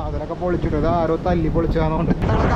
വാതിലൊക്കെ പൊളിച്ചിട്ട് ഇത് ആരോ തല്ലി പൊളിച്ചാന്നുകൊണ്ട്.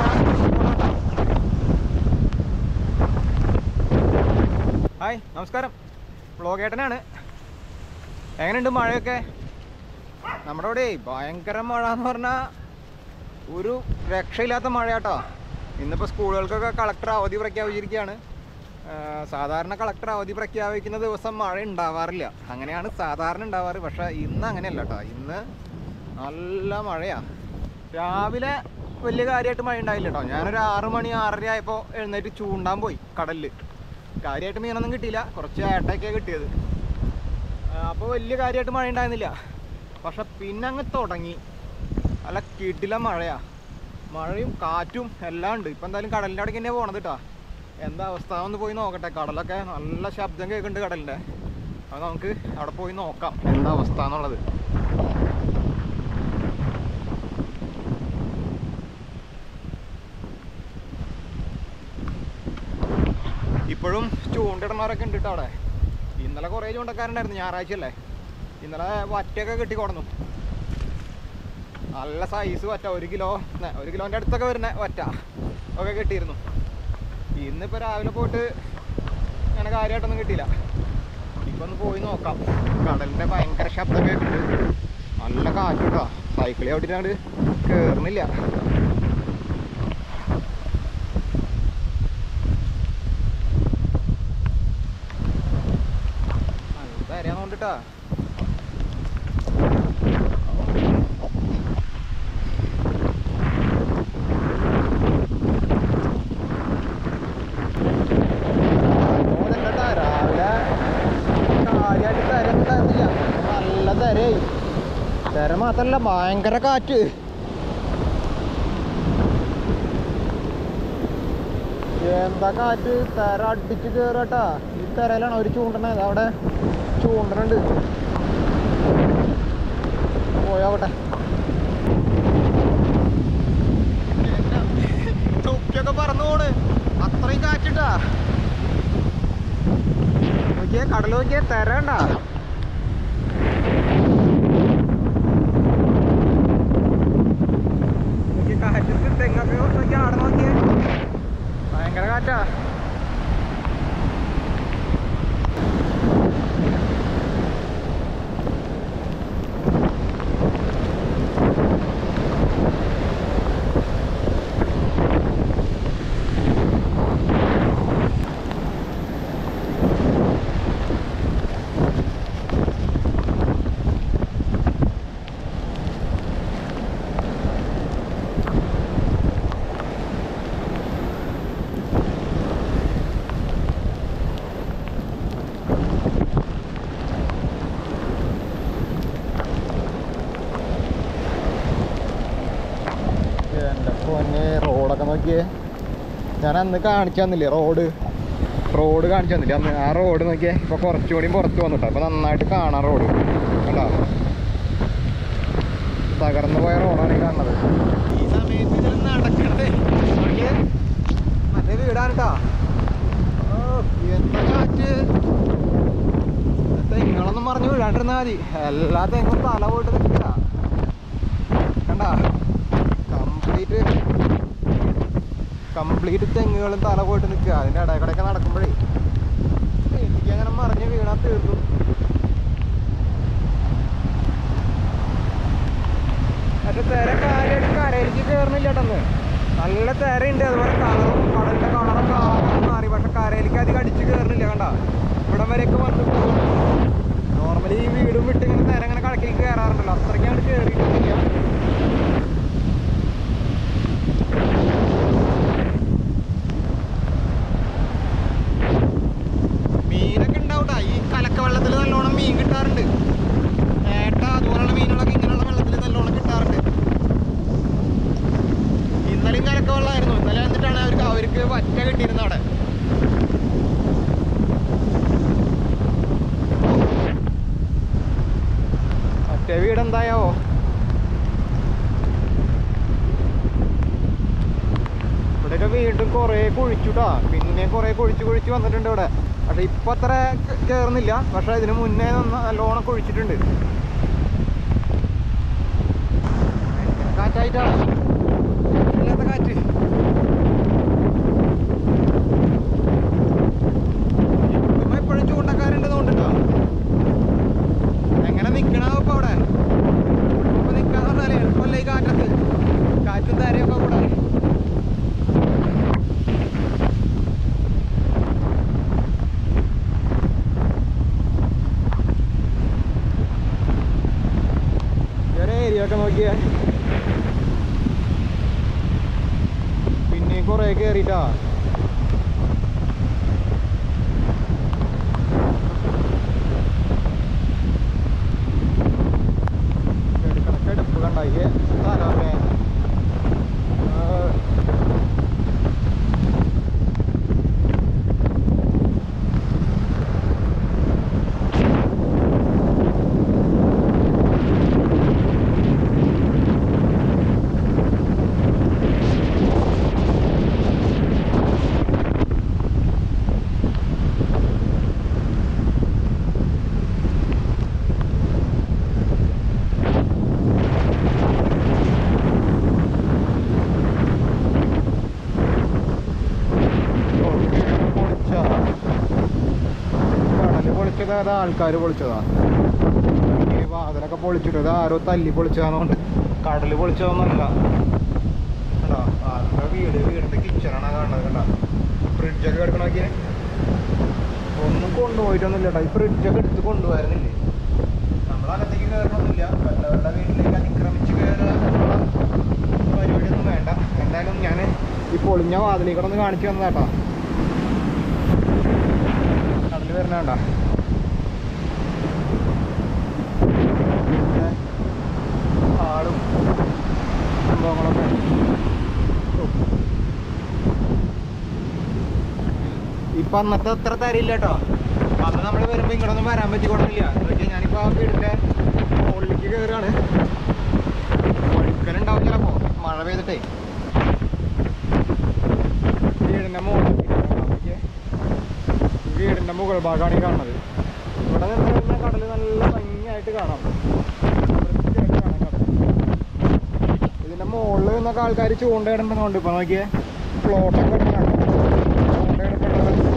ഹായ്, നമസ്കാരം. വ്ളോഗേട്ടനാണ്. എങ്ങനെയുണ്ട് മഴയൊക്കെ? നമ്മുടെ ഇവിടെ ഭയങ്കര മഴ എന്ന് പറഞ്ഞാൽ ഒരു രക്ഷയില്ലാത്ത മഴയാട്ടോ. ഇന്നിപ്പോൾ സ്കൂളുകൾക്കൊക്കെ കളക്ടർ അവധി പ്രഖ്യാപിച്ചിരിക്കുകയാണ്. സാധാരണ കളക്ടർ അവധി പ്രഖ്യാപിക്കുന്ന ദിവസം മഴ ഉണ്ടാവാറില്ല, അങ്ങനെയാണ് സാധാരണ ഉണ്ടാവാറ്. പക്ഷേ ഇന്ന് അങ്ങനെയല്ല കേട്ടോ. ഇന്ന് നല്ല മഴയാണ്. രാവിലെ വലിയ കാര്യമായിട്ട് മഴ ഉണ്ടായില്ല കേട്ടോ. ഞാനൊരു 6 മണി 6:30 ആയപ്പോൾ എഴുന്നേറ്റ് ചൂണ്ടാൻ പോയി കടലിൽ. കാര്യമായിട്ട് മീനൊന്നും കിട്ടിയില്ല, കുറച്ച് ഏട്ടയൊക്കെയാണ് കിട്ടിയത്. അപ്പോൾ വലിയ കാര്യമായിട്ട് മഴ ഉണ്ടായിരുന്നില്ല. പക്ഷെ പിന്നെ അങ്ങ് തുടങ്ങി നല്ല കിടില മഴയാണ്. മഴയും കാറ്റും എല്ലാം ഉണ്ട്. ഇപ്പം എന്തായാലും കടലിൻ്റെ അവിടേക്ക് തന്നെയാണ് പോണത് കേട്ടോ. എന്താ അവസ്ഥ ഒന്ന് പോയി നോക്കട്ടെ. കടലൊക്കെ നല്ല ശബ്ദം കേൾക്കുന്നുണ്ട് കടലിൻ്റെ. അത് നമുക്ക് അവിടെ പോയി നോക്കാം എന്താ അവസ്ഥ എന്നുള്ളത്. ഇപ്പോഴും ചൂണ്ടിടണവരൊക്കെ ഉണ്ട് കേട്ടോ അവിടെ. ഇന്നലെ കുറേ ചൂണ്ടക്കാരുണ്ടായിരുന്നു, ഞായറാഴ്ച അല്ലേ. ഇന്നലെ വറ്റയൊക്കെ കിട്ടി കൊടുന്നു. നല്ല സൈസ് വറ്റ, 1 കിലോൻ്റെ അടുത്തൊക്കെ വരുന്ന വറ്റ ഒക്കെ കിട്ടിയിരുന്നു. ഇന്നിപ്പോൾ രാവിലെ പോയിട്ട് അങ്ങനെ കാര്യമായിട്ടൊന്നും കിട്ടിയില്ല. ഇപ്പം ഒന്ന് പോയി നോക്കാം. കടലിൻ്റെ ഭയങ്കര ശബ്ദം കേട്ടിട്ടുണ്ട്, നല്ല കാറ്റ് കേട്ടോ. സൈക്കിളിൽ ഓടിയിട്ട് അങ്ങോട്ട് കയറുന്നില്ല. നല്ല അറിയാവുന്നോണ്ടിട്ടാ. നല്ല തിര മാത്രല്ല, ഭയങ്കര കാറ്റ്. എന്താ കാറ്റ്, തിര അടിച്ച് കയറട്ടാ. ഈ തിരയിലാണ് അവർ ചൂണ്ടണത്. അവിടെ ചൂണ്ടനുണ്ട്, പോയോട്ടെ. ചുക്കൊക്കെ പറന്നു പോണ്, അത്രയും കാറ്റിട്ടാ. നോക്കിയേ കടൽ, നോക്കിയേ തിര ഉണ്ടാ. കാറ്റത്ത് തെങ്ങൊക്കെ നോക്കി ആടെ നോക്കിയേ, ഭയങ്കര കാറ്റാ. റോഡൊക്കെ നോക്കിയേ, ഞാൻ അന്ന് കാണിച്ചു തന്നില്ലേ റോഡ് കാണിച്ചു തന്നില്ലേ അന്ന്. ആ റോഡ് നോക്കിയേ, ഇപ്പോൾ കുറച്ചുകൂടി പുറത്ത് വന്നിട്ടോ. അപ്പോൾ നന്നായിട്ട് കാണാം റോഡ് കണ്ടോ. തകർന്നു പോയ റോഡാണ് ഈ കാണുന്നത്. ഈ സമയത്ത് ഇതിൽ നടക്കണത് മറ്റേ വീടാണ് കേട്ടോ. എന്താ കാറ്റ്. തെങ്ങുകളൊന്നും മറിഞ്ഞ് വീഴാണ്ടിരുന്നാൽ മതി. എല്ലാ തെങ്ങും തല പോയിട്ട് നിൽക്കുക കണ്ടാ. കംപ്ലീറ്റ് തെങ്ങുകളും തല പോയിട്ട് നിൽക്കുക. അതിൻ്റെ ഇടയ്ക്കിടയ്ക്ക് നടക്കുമ്പോഴേ എനിക്കങ്ങനെ മറിഞ്ഞ് വീണാൽ തീർന്നു. പക്ഷെ തിര കാര്യമായിട്ട് കരയിലേക്ക് കയറുന്നില്ല കേട്ടെന്ന്. നല്ല തിരയുണ്ട്, അതുപോലെ കളറും കടലിൻ്റെ കളറൊക്കെ മാറി. പക്ഷെ കരയിലേക്ക് അധികം അടിച്ച് കയറുന്നില്ല കണ്ട. ഇവിടം വരെയൊക്കെ വന്ന് പോകും. നോർമലി ഈ വീടും വിട്ട് ഇങ്ങനെ തിര ഇങ്ങനെ കടക്കിലേക്ക് കയറാറുണ്ടല്ലോ, അത്രയ്ക്കാണ് കയറിയിട്ടില്ല. മീനൊക്കെ ഉണ്ടാവൂട്ടാ ഈ കലക്ക വെള്ളത്തിൽ, നല്ലോണം മീൻ കിട്ടാറുണ്ട്. ഏട്ട അതുപോലുള്ള മീനുകളൊക്കെ ഇങ്ങനെയുള്ള വെള്ളത്തിൽ നല്ലോണം കിട്ടാറുണ്ട്. ഇന്നലെയും കലക്ക വെള്ളമായിരുന്നു. ഇന്നലെ വന്നിട്ടാണ് അവർക്ക് വറ്റ കിട്ടിയിരുന്നത് അവിടെ. മറ്റേ വീടെന്തായോ. ഇവിടെയൊക്കെ വീണ്ടും കുറേ കുഴിച്ചുട്ടാ. പിന്നെ കുറേ കുഴിച്ച് വന്നിട്ടുണ്ട് ഇവിടെ. പക്ഷെ ഇപ്പം അത്ര കയറുന്നില്ല. പക്ഷെ ഇതിന് മുന്നേ നല്ലോണം കുഴിച്ചിട്ടുണ്ട്. കാറ്റായിട്ടാണ്, ഇല്ലാത്ത കാറ്റ്. എപ്പോഴും ചൂണ്ടക്കാരുണ്ടെന്ന് കൊണ്ടിട്ടോ. എങ്ങനെ നിൽക്കണോ ഇപ്പൊ അവിടെ? ഇപ്പൊ നിൽക്കാന്ന് പറഞ്ഞാലേ എളുപ്പമല്ല ഈ കാറ്റത്ത്, കാറ്റും താരയൊക്കെ കൂടെ. ഏരിയ ഒക്കെ നോക്കിയേ, പിന്നെയും കുറേ കയറിയിട്ടാ. എടുപ്പ് കണ്ടായി സ്ഥലമല്ലേ. ആൾക്കാർ പൊളിച്ചതാ. ഈ വാതിലൊക്കെ പൊളിച്ചിട്ട് ആരോ തല്ലി പൊളിച്ചതാന്നുകൊണ്ട് കടല് പൊളിച്ചതൊന്നുമല്ല കേട്ടോ. ആരുടെ വീടിന്റെ കിച്ചണാണ് കാണുന്നത് കണ്ട. ഫ്രിഡ്ജൊക്കെ കിടക്കണ നോക്കിയേ, ഒന്നും കൊണ്ടുപോയിട്ടൊന്നുമില്ല കേട്ടോ. ഈ ഫ്രിഡ്ജൊക്കെ എടുത്ത് കൊണ്ടുപോയിരുന്നില്ലേ. നമ്മളകത്തേക്ക് കയറണമെന്നില്ല, വല്ലവരുടെ വീട്ടിലേക്ക് അതിക്രമിച്ച് കയറുക പരിപാടിയൊന്നും വേണ്ട. എന്തായാലും ഞാൻ ഈ പൊളിഞ്ഞ വാതിലേക്കൂടെ ഒന്ന് കാണിച്ചു തന്നതാട്ടോ. കടല് വരണ വേണ്ട. ആളും സംഭവങ്ങളൊക്കെ ഇപ്പൊ അന്നത്തെ അത്ര തരില്ല കേട്ടോ. അന്ന് നമ്മൾ വരുമ്പോ ഇങ്ങോട്ടൊന്നും വരാൻ പറ്റിക്കൊണ്ടില്ല. എന്ന് വെച്ചാൽ ഞാനിപ്പോ ആ വീടിന്റെ മുകളിലേക്ക് കയറുകയാണ്. ഒഴുക്കലുണ്ടാവും ചിലപ്പോ മഴ പെയ്തിട്ടേ. വീടിന്റെ മുകൾ ഭാഗമാണ് ഈ കാണുന്നത്. ഇവിടെ നിന്ന് കഴിഞ്ഞാൽ കടല് നല്ല ഭംഗിയായിട്ട് കാണാം. ഇതിന്റെ മുകളിൽ നിന്നൊക്കെ ആൾക്കാർ ചൂണ്ടയിടുന്നുണ്ട്. ഇപ്പൊ നോക്കിയേ, ഫ്ലോട്ടൊക്കെ ചൂണ്ടയിടപ്പെട്ടത്.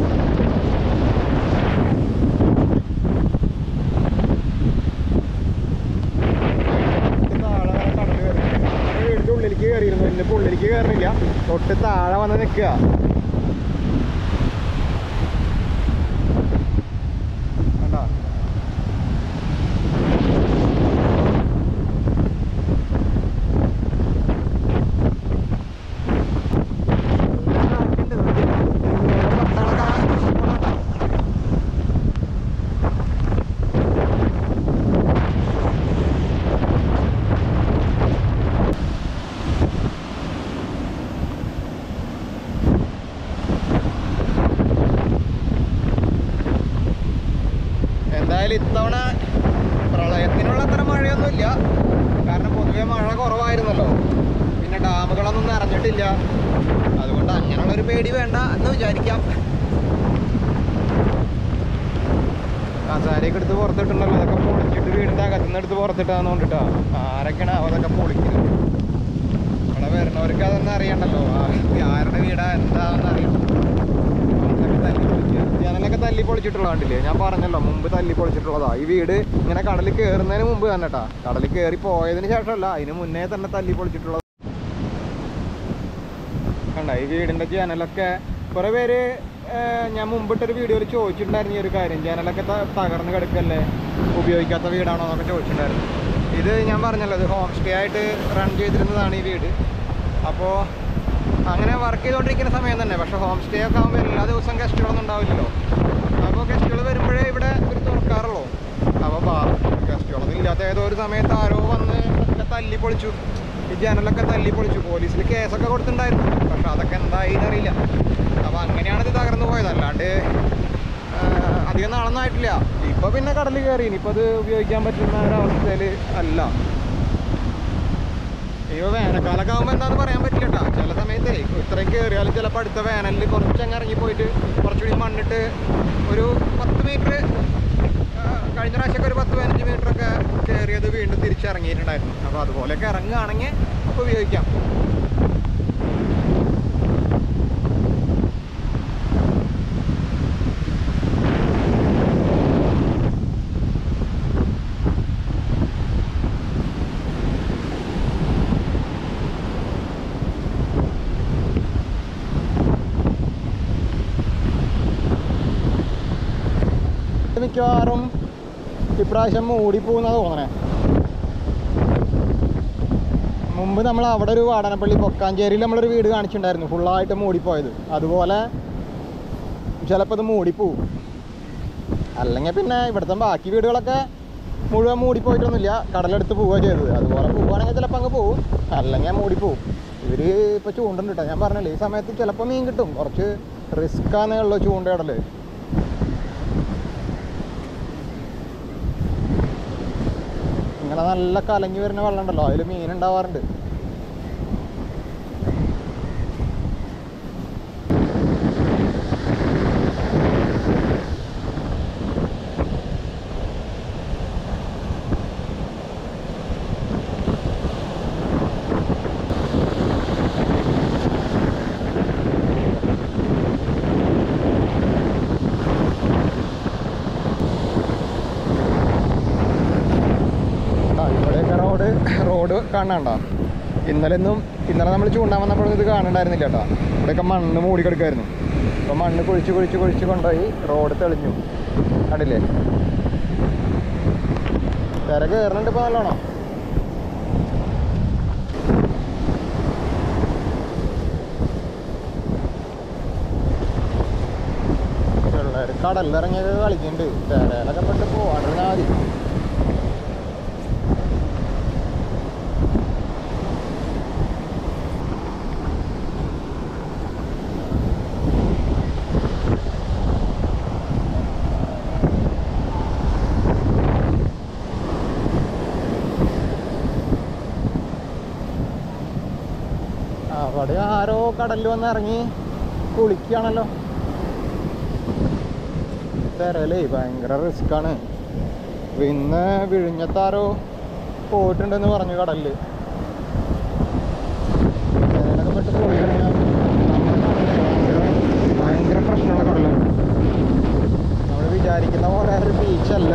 താഴെ കടല് വരുന്നുണ്ട്. വീടിന്റെ ഉള്ളിലേക്ക് കയറിയിരുന്നു, ഇന്നിപ്പോ ഉള്ളിലേക്ക് കയറില്ല, തൊട്ട് താഴെ വന്ന് നിൽക്കുക. ഇത്തവണ പ്രളയത്തിനുള്ള അത്ര മഴയൊന്നുമില്ല. കാരണം പൊതുവെ മഴ കുറവായിരുന്നല്ലോ. പിന്നെ ഡാമുകളൊന്നും നിറഞ്ഞിട്ടില്ല. അതുകൊണ്ട് അങ്ങനെയുള്ളൊരു പേടി വേണ്ട എന്ന് വിചാരിക്കാം. കസാരയൊക്കെ എടുത്ത് പുറത്തിട്ടുണ്ടല്ലോ, അതൊക്കെ പൊളിച്ചിട്ട് വീടിൻ്റെ അകത്തുനിന്ന് എടുത്ത് പുറത്തിട്ടാന്ന് കൊണ്ടിട്ടാ. ആരൊക്കെയാണ് അതൊക്കെ പൊളിക്കുന്നത്? അവിടെ വരുന്നവർക്ക് അതൊന്നും അറിയണ്ടല്ലോ, ആരുടെ വീടാ എന്താണെന്ന് അറിയണം. ജനലൊക്കെ തല്ലി പൊളിച്ചിട്ടുള്ള കണ്ടില്ലേ? ഞാൻ പറഞ്ഞല്ലോ മുമ്പ് തല്ലി പൊളിച്ചിട്ടുള്ളതാ. ഈ വീട് ഇങ്ങനെ കടലിൽ കയറുന്നതിന് മുമ്പ് തന്നെ കേട്ടാ. കടലിൽ കയറി പോയതിന് ശേഷമല്ല, അതിന് മുന്നേ തന്നെ തല്ലി പൊളിച്ചിട്ടുള്ളത് കണ്ട. ഈ വീടിൻ്റെ ജനലൊക്കെ കുറേ പേര് ഞാൻ മുമ്പിട്ടൊരു വീഡിയോയിൽ ചോദിച്ചിട്ടുണ്ടായിരുന്നു ഈ ഒരു കാര്യം. ജനലൊക്കെ തകർന്ന് കിടക്കല്ലേ, ഉപയോഗിക്കാത്ത വീടാണോ എന്നൊക്കെ ചോദിച്ചിട്ടുണ്ടായിരുന്നു. ഇത് ഞാൻ പറഞ്ഞല്ലോ, ഇത് ഹോം സ്റ്റേ ആയിട്ട് റൺ ചെയ്തിരുന്നതാണ് ഈ വീട്. അപ്പോൾ അങ്ങനെ വർക്ക് ചെയ്തുകൊണ്ടിരിക്കുന്ന സമയം തന്നെ. പക്ഷേ ഹോം സ്റ്റേ ഒക്കെ ആകുമ്പോൾ എല്ലാ ദിവസവും ഗസ്റ്റുകളൊന്നും ഉണ്ടാവില്ലല്ലോ. അപ്പോൾ ഗസ്റ്റുകൾ വരുമ്പോഴേ ഇവിടെ ഒരു തുറക്കാറുള്ളൂ. അപ്പോൾ ഗസ്റ്റുകളൊന്നും ഇല്ലാത്ത ഏതോ ഒരു സമയത്ത് ആരോ വന്ന് ഒക്കെ തല്ലി പൊളിച്ചു. ഈ ജനലൊക്കെ തല്ലി പൊളിച്ചു. പോലീസിൽ കേസൊക്കെ കൊടുത്തിട്ടുണ്ടായിരുന്നു. പക്ഷെ അതൊക്കെ എന്തായി അറിയില്ല. അപ്പോൾ അങ്ങനെയാണ് ഇത് തകർന്നു പോയത്. അല്ലാണ്ട് അധികം നാളൊന്നും ആയിട്ടില്ല. ഇപ്പോൾ പിന്നെ കടലിൽ കയറി, ഇനിയിപ്പോൾ അത് ഉപയോഗിക്കാൻ പറ്റുന്ന ഒരവസ്ഥയിൽ അല്ല. ഇപ്പോൾ വേനൽക്കാലമൊക്കെ ആകുമ്പോൾ എന്താണെന്ന് പറയാൻ പറ്റില്ല കേട്ടോ. ചില സമയത്ത് ഇത്രയും കയറിയാലും ചിലപ്പോൾ അടുത്ത വേനലിൽ കുറച്ചങ്ങ് ഇറങ്ങിപ്പോയിട്ട് കുറച്ചുകൂടി മണ്ണിട്ട് ഒരു 10 മീറ്റർ കഴിഞ്ഞ പ്രാവശ്യമൊക്കെ ഒരു 10-15 മീറ്ററൊക്കെ കയറിയത് വീണ്ടും തിരിച്ചിറങ്ങിയിട്ടുണ്ടായിരുന്നു. അപ്പോൾ അതുപോലെയൊക്കെ ഇറങ്ങുകയാണെങ്കിൽ ഉപയോഗിക്കാം. മിക്കവാറും ഇപ്രാവശ്യം മൂടിപ്പോകുന്നതാണ് തോന്നണേ. മുമ്പ് നമ്മൾ അവിടെ ഒരു വാടാനപ്പള്ളി പൊക്കാഞ്ചേരിയിൽ നമ്മളൊരു വീട് കാണിച്ചിട്ടുണ്ടായിരുന്നു, ഫുള്ളായിട്ട് മൂടിപ്പോയത്. അതുപോലെ ചിലപ്പോൾ ഇത് മൂടിപ്പോവും. അല്ലെങ്കിൽ പിന്നെ ഇവിടുത്തെ ബാക്കി വീടുകളൊക്കെ മുഴുവൻ മൂടിപ്പോയിട്ടൊന്നുമില്ല, കടലെടുത്ത് പോവുക ചെയ്തത്. അതുപോലെ പോവുകയാണെങ്കിൽ ചിലപ്പോൾ അങ്ങ് പോവും, അല്ലെങ്കിൽ മൂടിപ്പോവും. ഇവർ ഇപ്പോൾ ചൂണ്ടുണ്ട് കേട്ടോ. ഞാൻ പറഞ്ഞില്ലേ, ഈ സമയത്ത് ചിലപ്പോൾ മീൻ കിട്ടും. കുറച്ച് റിസ്ക്കാന്നേ ഉള്ളൂ ചൂണ്ടയിടൽ. ഇങ്ങനെ നല്ല കലങ്ങി വരുന്ന വെള്ളം ഉണ്ടല്ലോ, അതിൽ മീൻ ഉണ്ടാവാറുണ്ട്. റോഡ് കാണണ്ട. ഇന്നലെ നമ്മൾ ചൂണ്ടാൻ വന്നപ്പോഴൊന്നും ഇത് കാണണ്ടായിരുന്നില്ല കേട്ടോ. ഇവിടെയൊക്കെ മണ്ണ് മൂടിക്കെടുക്കായിരുന്നു. അപ്പോൾ മണ്ണ് കുഴിച്ച് കൊണ്ടുപോയി റോഡ് തെളിഞ്ഞു. കണ്ടില്ലേ, തിര കയറുന്നുണ്ട് ഇപ്പോൾ നല്ലോണം. പിള്ളേർ കടലിലിറങ്ങിയൊക്കെ കളിക്കുന്നുണ്ട്. തിരയിലൊക്കെ പെട്ട് പോവാണ്ടിരുന്നാൽ മതി. അവിടെ ആരോ കടലിൽ വന്ന് ഇറങ്ങി കുളിക്കുകയാണല്ലോ. തിരലേ ഭയങ്കര റിസ്ക്കാണ്. ഇന്ന് വിഴിഞ്ഞത്താരോ പോയിട്ടുണ്ടെന്ന് പറഞ്ഞു കടലിൽ. തിരയിലൊക്കെ പെട്ട് പോയി കഴിഞ്ഞാൽ ഭയങ്കര പ്രശ്നമുള്ള കടലാണ്. നമ്മൾ വിചാരിക്കുന്ന പോലെ ഒരു ബീച്ചല്ല.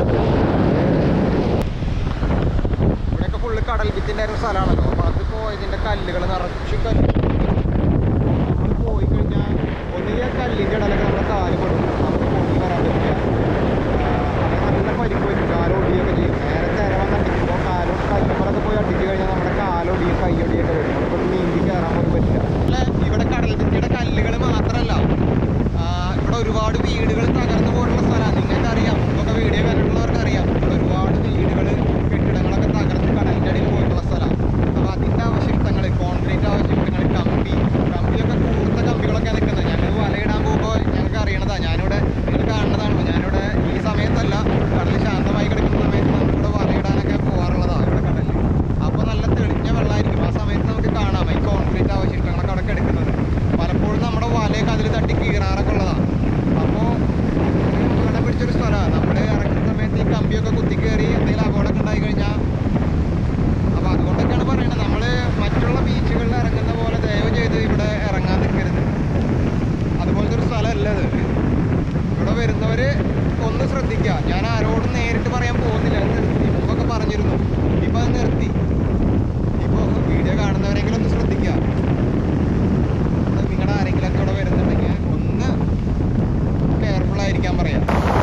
ഇവിടെയൊക്കെ ഫുള്ള് കടൽ ഭിത്തിൻ്റെ ഒരു സ്ഥലമാണല്ലോ. അപ്പോൾ അതിപ്പോൾ ഇതിൻ്റെ കല്ലുകൾ നിറച്ച് കല്ല്. നമ്മൾ പോയി കഴിഞ്ഞാൽ ഒന്നുകിൽ ആ കല്ലിൻ്റെ ഇടയിലൊക്കെ നമ്മുടെ കാല് പെടും, നമുക്ക് പൊങ്ങി വരാൻ പറ്റില്ല. നല്ല പരിക്ക് വരും, കാലൊടിയൊക്കെ ചെയ്യും. നേരെ തിര വന്ന് അടിക്കുമ്പോൾ കല്ലുമ്പറൊക്കെ പോയി അടിച്ചു കഴിഞ്ഞാൽ നമ്മുടെ കാലൊടിയും കൈയൊടിയൊക്കെ വരും. നമുക്കൊന്ന് നീന്തി കയറാൻ പോലും പറ്റില്ല. അല്ല, ഇവിടെ കടൽ ഭിത്തിയുടെ കല്ലുകൾ മാത്രമല്ല, ഇവിടെ ഒരുപാട് വീടുകൾ തകർന്നു പോയിട്ടുള്ള സ്ഥലമാണ്. നിങ്ങൾക്കറിയാം, ഇതൊക്കെ വീഡിയോ കണ്ടിട്ടുള്ളവർക്കറിയാം. ഇവിടെ ഒരുപാട് വീടുകൾ, കെട്ടിടങ്ങളൊക്കെ തകർന്ന് കടലിൻ്റെ അടിയിൽ പോയിട്ടുള്ള സ്ഥലമാണ്. അപ്പോൾ അതിൻ്റെ ആവശ്യങ്ങൾ, കോൺക്രീറ്റ് ആവശ്യങ്ങൾ, കമ്പിയൊക്കെ കൂടുതൽ കമ്പികളൊക്കെ നിൽക്കുന്നത്. ഞങ്ങൾ വലയിടാൻ പോകുമ്പോൾ ഞങ്ങൾക്ക് അറിയണതാണ്. ഞാനിവിടെ നിങ്ങൾ കാണുന്നതാണല്ലോ, ഞാനിവിടെ ഈ സമയത്തല്ല, കടൽ ശാന്തമായി കിടക്കുന്ന സമയത്ത് നമുക്കിവിടെ വലയിടാനൊക്കെ പോകാറുള്ളതാണ് ഇവിടെ കടലിൽ. അപ്പോൾ നല്ല തെളിഞ്ഞ വെള്ളമായിരിക്കും. ആ സമയത്ത് നമുക്ക് കാണാം ഈ കോൺക്രീറ്റ് ആവശ്യങ്ങളൊക്കെ അവിടെ കിടക്കുന്നത്. പലപ്പോഴും നമ്മുടെ വലയൊക്കെ അതിൽ തട്ടി കീറാറൊക്കെ ഉള്ളതാണ്. അപ്പോൾ ഇവിടെ പിടിച്ചൊരു സ്ഥലമാണ്. നമ്മൾ ഇറങ്ങുന്ന സമയത്ത് ഈ കമ്പിയൊക്കെ കുത്തിക്കയറി എന്തെങ്കിലും അപകടമൊക്കെ ഉണ്ടായി കഴിഞ്ഞാൽ, അപ്പോൾ അതുകൊണ്ടൊക്കെയാണ് പറയുന്നത്, നമ്മൾ മറ്റുള്ള ബീച്ചുകളിൽ ഇറങ്ങുന്ന പോലെ ദയവ് ചെയ്ത് ഇവിടെ ഇറങ്ങാൻ നിൽക്കരുത്. അതുപോലത്തെ ഒരു സ്ഥലമല്ല ഇത്. ഇവിടെ വരുന്നവർ ഒന്ന് ശ്രദ്ധിക്കുക. ഞാൻ ആരോടും നേരിട്ട് പറയാൻ പോകുന്നില്ല, നിർത്തി. മുമ്പൊക്കെ പറഞ്ഞിരുന്നു, ഇപ്പോൾ അത് നിർത്തി. ഇപ്പോൾ വീഡിയോ കാണുന്നവരെങ്കിലും ഒന്ന് ശ്രദ്ധിക്കുക. നിങ്ങളുടെ ആരെങ്കിലുമൊക്കെ ഇവിടെ വരുന്നുണ്ടെങ്കിൽ ഒന്ന് കെയർഫുള്ളായിരിക്കാൻ പറയാം.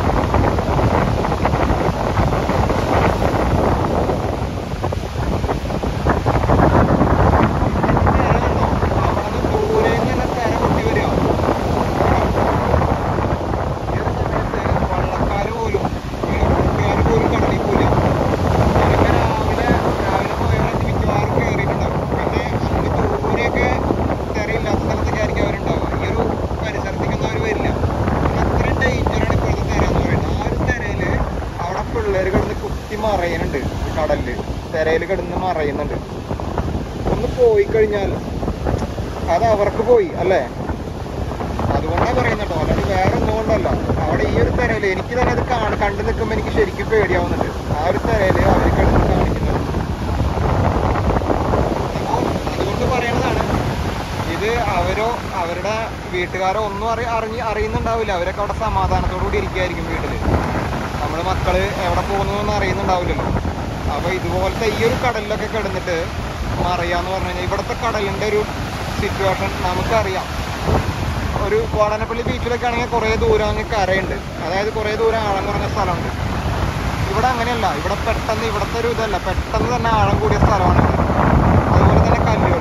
മറയുന്നുണ്ട് കടലില്, തിരയിൽ കിടന്ന് മറയുന്നുണ്ട്. ഒന്ന് പോയി കഴിഞ്ഞാൽ അത് അവർക്ക് പോയി അല്ലേ. അതുകൊണ്ട് അതുകൊണ്ടാണ് പറയുന്നത് കേട്ടോ, അല്ലാതെ വേറെ ഒന്നുകൊണ്ടല്ല. അവിടെ ഈ ഒരു തിരയിൽ എനിക്ക് തന്നെ അത് കണ്ടു നിൽക്കുമ്പോൾ എനിക്ക് ശരിക്കും പേടിയാവുന്നുണ്ട്. ആ ഒരു തിരയിൽ അവർ കിടന്ന് കാണിക്കുന്നത്. അപ്പോൾ അതുകൊണ്ട് പറയണതാണ്, ഇത് അവരോ അവരുടെ വീട്ടുകാരോ ഒന്നും അറിയുന്നുണ്ടാവില്ല. അവരൊക്കെ അവിടെ സമാധാനത്തോടു കൂടി ഇരിക്കുകയായിരിക്കും വീട്ടിൽ. നമ്മുടെ മക്കള് എവിടെ പോകുന്നതെന്ന് അറിയുന്നുണ്ടാവില്ലല്ലോ. അപ്പോൾ ഇതുപോലത്തെ ഈ ഒരു കടലിലൊക്കെ കിടന്നിട്ട് മറിയാന്ന് പറഞ്ഞു കഴിഞ്ഞാൽ, ഇവിടുത്തെ കടലിൻ്റെ ഒരു സിറ്റുവേഷൻ നമുക്കറിയാം. ഒരു വാടാനപ്പള്ളി ബീച്ചിലൊക്കെ ആണെങ്കിൽ കുറേ ദൂരം അങ്ങ് കരയുണ്ട്, അതായത് കുറേ ദൂരം ആഴം കുറഞ്ഞ സ്ഥലമുണ്ട്. ഇവിടെ അങ്ങനെയല്ല. ഇവിടെ പെട്ടെന്ന് ഇവിടുത്തെ ഒരു ഇതല്ല, പെട്ടെന്ന് തന്നെ ആഴം കൂടിയ സ്ഥലമാണ്. അതുപോലെ തന്നെ കല്ലുകൾ.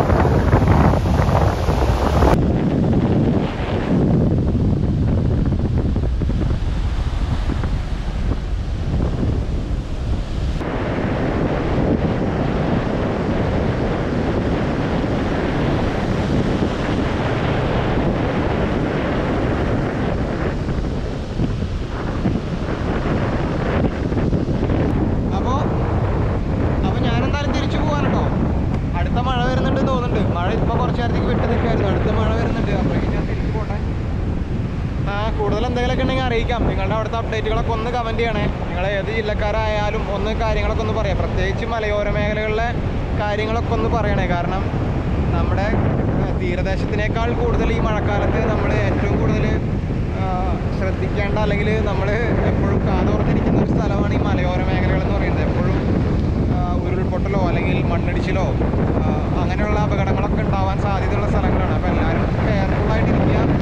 അപ്പോൾ ഞാനെന്തായാലും തിരിച്ചു പോകാൻ കേട്ടോ. അടുത്ത മഴ വരുന്നുണ്ടെന്ന് തോന്നുന്നുണ്ട്. മഴ ഇപ്പോൾ കുറച്ച് നേരത്തേക്ക് വിട്ട് നിൽക്കായിരുന്നു. അടുത്ത മഴ വരുന്നുണ്ട്. അപ്പോഴേക്കും ഞാൻ തിരിച്ചു പോട്ടെ. കൂടുതൽ എന്തെങ്കിലുമൊക്കെ ഉണ്ടെങ്കിൽ അറിയിക്കാം. നിങ്ങളുടെ അവിടുത്തെ അപ്ഡേറ്റുകളൊക്കെ ഒന്ന് കമൻറ്റ് ചെയ്യണേ. നിങ്ങൾ ഏത് ജില്ലക്കാരായാലും ഒന്ന് കാര്യങ്ങളൊക്കെ ഒന്ന് പറയാം. പ്രത്യേകിച്ച് മലയോര മേഖലകളിലെ കാര്യങ്ങളൊക്കെ ഒന്ന് പറയണേ. കാരണം നമ്മുടെ തീരദേശത്തിനേക്കാൾ കൂടുതൽ ഈ മഴക്കാലത്ത് നമ്മൾ ഏറ്റവും കൂടുതൽ ശ്രദ്ധിക്കേണ്ട, അല്ലെങ്കിൽ നമ്മൾ എപ്പോഴും കാതോർത്തിരിക്കുന്ന ഒരു സ്ഥലമാണ് ഈ മലയോര മേഖലകൾ എന്ന് പറയുന്നത്. എപ്പോഴും ഉരുൾപൊട്ടലോ അല്ലെങ്കിൽ മണ്ണിടിച്ചിലോ അങ്ങനെയുള്ള അപകടങ്ങളൊക്കെ ഉണ്ടാവാൻ സാധ്യതയുള്ള സ്ഥലങ്ങളാണ്. അപ്പോൾ എല്ലാവരും കെയർഫുള്ളായിട്ടിരിക്കുക.